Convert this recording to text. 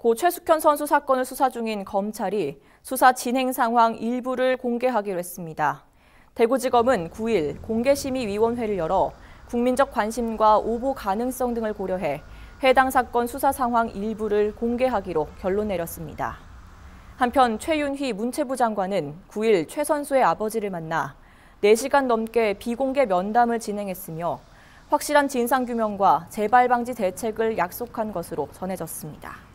고 최숙현 선수 사건을 수사 중인 검찰이 수사 진행 상황 일부를 공개하기로 했습니다. 대구지검은 9일 공개심의위원회를 열어 국민적 관심과 오보 가능성 등을 고려해 해당 사건 수사 상황 일부를 공개하기로 결론 내렸습니다. 한편 최윤희 문체부 장관은 9일 최 선수의 아버지를 만나 4시간 넘게 비공개 면담을 진행했으며 확실한 진상규명과 재발 방지 대책을 약속한 것으로 전해졌습니다.